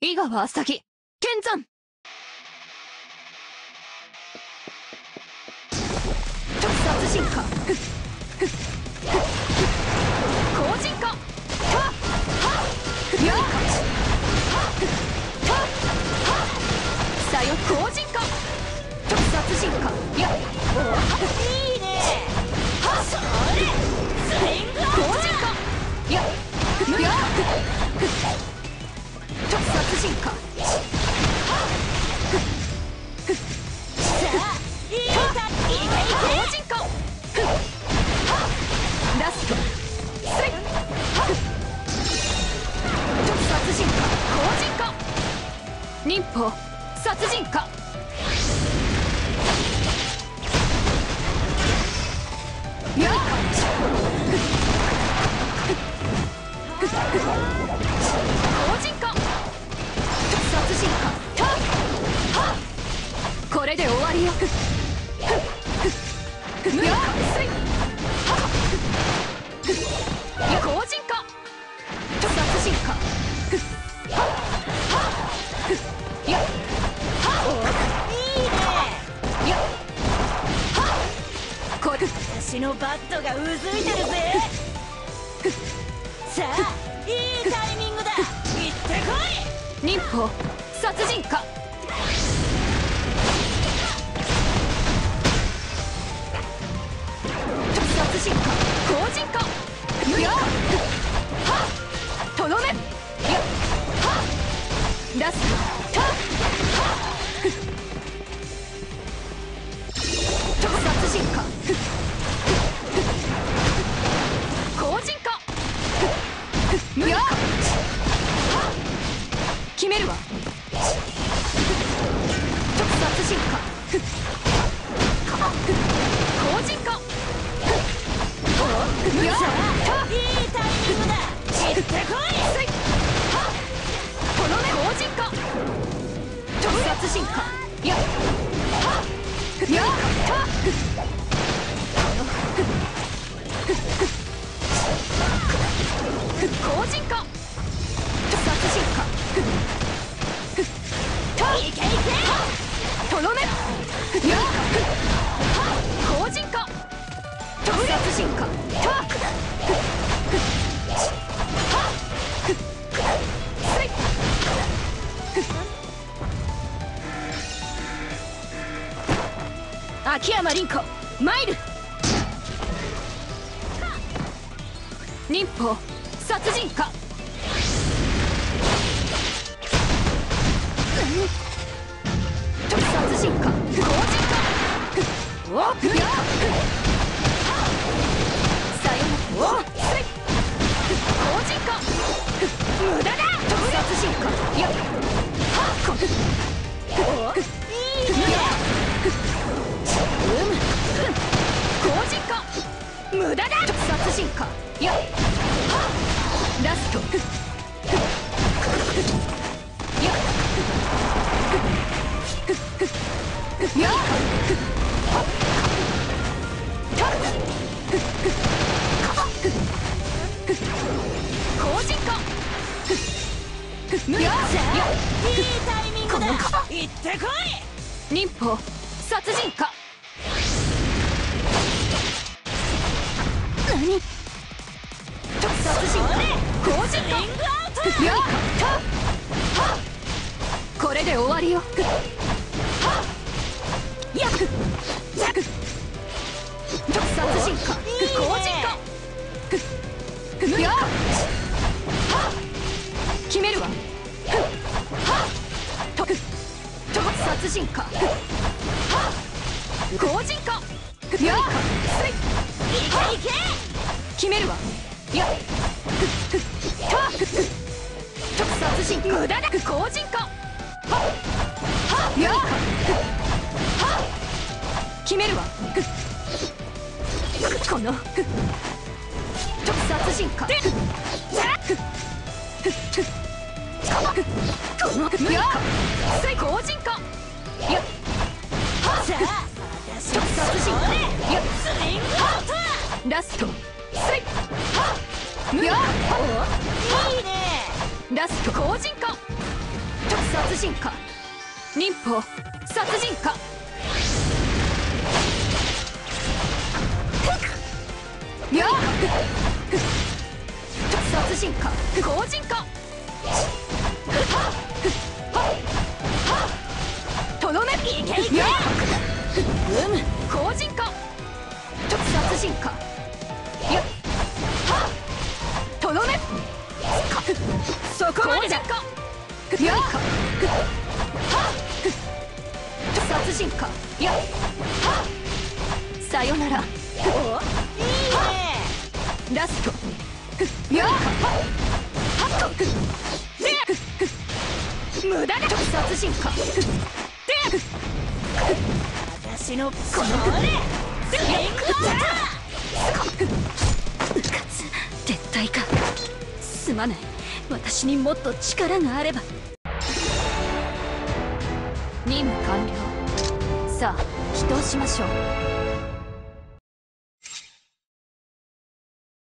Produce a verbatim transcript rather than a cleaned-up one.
井川浅木剣山特殺進化後進化やさよ後進化特殺進化やいいねそれスイング後進化やや特殺進化さあいいかいけいけ後進化ラストスイッ特殺進化後進化忍法殺人化やっ後進化特殺進化これで終わりよやっスイッ後進化特殺進化やっいいねやっこれ私のバットがうずいてるぜさあいいタイミングだ行ってこい忍法殺人化特殺進化後進化やっとどめやっラスト特殺進化後進化やっ決めるわ特殺進化後進化やっいいタイミングだ行ってこいこの目後進化特殺進化やっやっ後進化特殺進化いけいけとどめやっ後進化特殺進化秋山凛子マイル忍法殺人化特殺進化後進化おっやっさよならおっスイッ後進化無駄だ特殺進化やっこおっいいね後進化無駄だ特殺進化やっラストやっやっ後進化やっいいタイミングだ行ってこい忍法殺人化何特殺進化後進化やっこれで終わりよやっ特殺進化後進化やっ決めるわ特殺進化後進化やっスイッいけいけ決めるわやっ特殺進化無駄だ後進化やっ決めるわこの特殺進化このやっ後進化やっさあ特殺進化やっスイングアウトラストスイッやっいいねラスト後進化殺人か忍法殺人かやっ殺人か強靭かとどめいけいけやっうむ強靭か殺人かやっとどめそこまでだやっ殺人かやっさよならおいいねラストやっ無駄だ殺人か私のこのれうかつ撤退かすまない私にもっと力があれば任務完了さあ起動しましょう